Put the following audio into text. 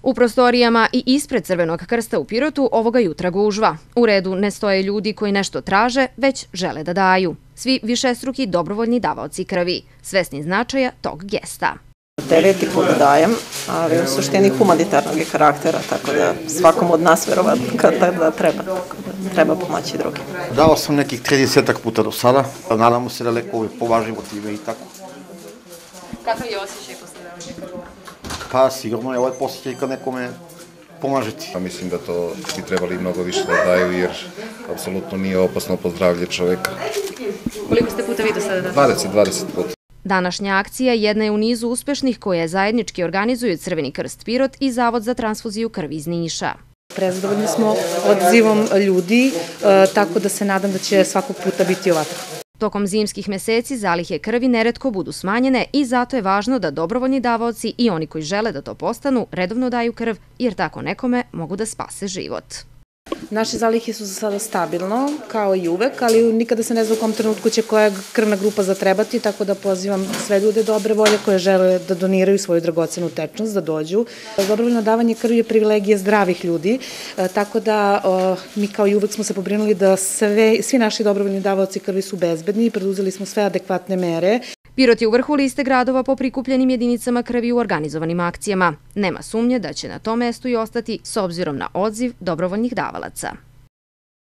U prostorijama i ispred Crvenog krsta u Pirotu ovoga jutra gužva. U redu ne stoje ljudi koji nešto traže, već žele da daju. Svi višestruki dobrovoljni davaoci krvi, svesni značaja tog gesta. 9. put dajem, ali u suštini humanitarnog je karaktera, tako da svakom od nas verovatno da treba pomoći drugim. Dao sam nekih 30 puta do sada, nadamo se da lekovi považimo time i tako. Kakav je osjećaj posle davanja krvi? Pa sigurno je ovaj posjećaj kad nekome pomažete. Mislim da to bi trebali mnogo više da daju jer apsolutno nije opasno po zdravlje čoveka. Koliko ste puta vi do sada dali? 20 puta. Današnja akcija jedna je u nizu uspešnih koje zajednički organizuju Crveni krst Pirot i Zavod za transfuziju krvi iz Niša. Prezadovoljni smo odzivom ljudi, tako da se nadam da će svakog puta biti ovako. Tokom zimskih meseci zalihe krvi neretko budu smanjene i zato je važno da dobrovoljni davaoci i oni koji žele da to postanu redovno daju krv, jer tako nekome mogu da spase život. Naše zalihe su za sada stabilno, kao i uvek, ali nikada se ne zna u kom trenutku će koja krvna grupa zatrebati, tako da pozivam sve ljude dobre volje koje žele da doniraju svoju dragocenu tečnost, da dođu. Dobrovoljno davanje krvi je privilegija zdravih ljudi, tako da mi kao i uvek smo se pobrinuli da svi naši dobrovoljni davaoci krvi su bezbedni i preduzeli smo sve adekvatne mere. Pirot je u vrhu liste gradova po prikupljenim jedinicama krvi u organizovanim akcijama. Nema sumnje da će na tom mestu i ostati s obzirom na odziv dobrovoljnih davalaca.